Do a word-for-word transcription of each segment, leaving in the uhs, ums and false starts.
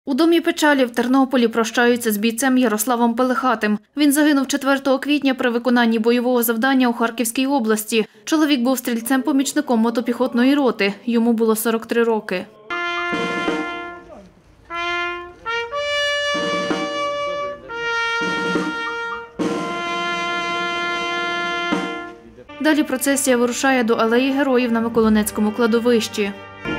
У домі печалі в Тернополі прощаються з бійцем Ярославом Пелехатим. Він загинув четвертого квітня при виконанні бойового завдання у Харківській області. Чоловік був стрільцем-помічником мотопіхотної роти. Йому було сорок три роки. Далі процесія вирушає до Алеї Героїв на Миколинецькому кладовищі.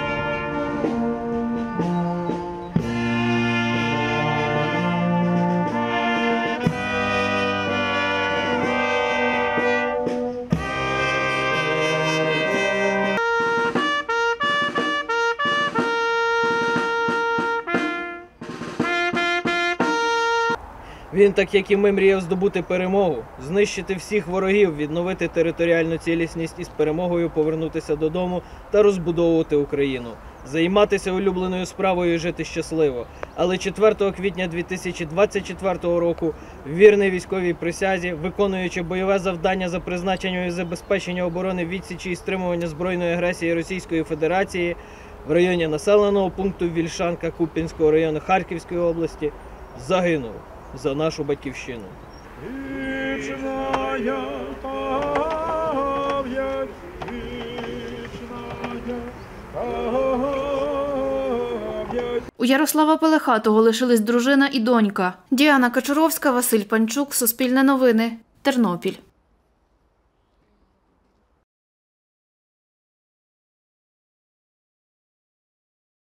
Він, так як і ми, мріяв здобути перемогу, знищити всіх ворогів, відновити територіальну цілісність і з перемогою повернутися додому та розбудовувати Україну, займатися улюбленою справою і жити щасливо. Але четвертого квітня дві тисячі двадцять четвертого року, вірний військовій присязі, виконуючи бойове завдання за призначенням і забезпечення оборони відсічі і стримування збройної агресії Російської Федерації в районі населеного пункту Вільшанка Куп'янського району Харківської області, загинув за нашу батьківщину. У Ярослава Пелехатого лишились дружина і донька. Діана Качуровська, Василь Панчук, Суспільне новини, Тернопіль.